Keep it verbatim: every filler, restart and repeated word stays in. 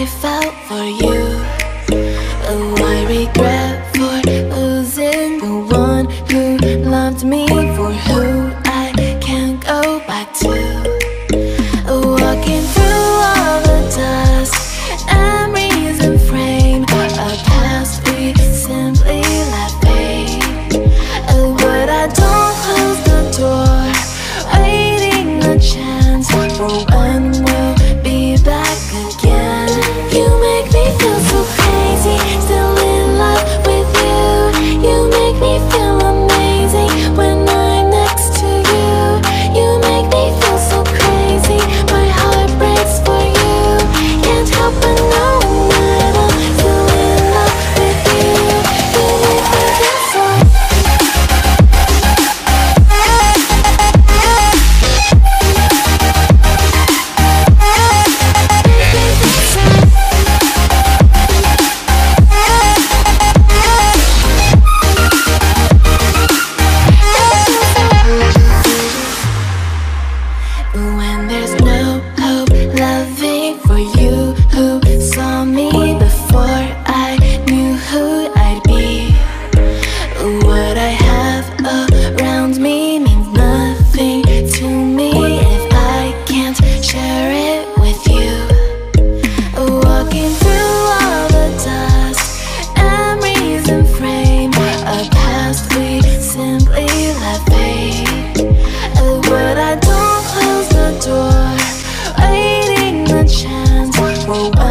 I felt for you. Oh, I regret for losing the one who loved me, for who I can't go back to. Walking through all the dust and reason frame, a past we simply let fade. Oh, but I don't close the door, waiting a chance for when we'll be back again. You make me feel so crazy, still in love with you. You make me feel amazing when I'm next to you. You make me feel so crazy, my heart breaks for you. Can't help but know that I'm still in love with you. You make me feel so. When there's no hope, loving for you who saw me before I knew who I'd be. What I have around me means nothing to me if I can't share it with you. Walking through all the dust and reason frame, a past we simply let fade. But I don't close the door, waiting a chance for when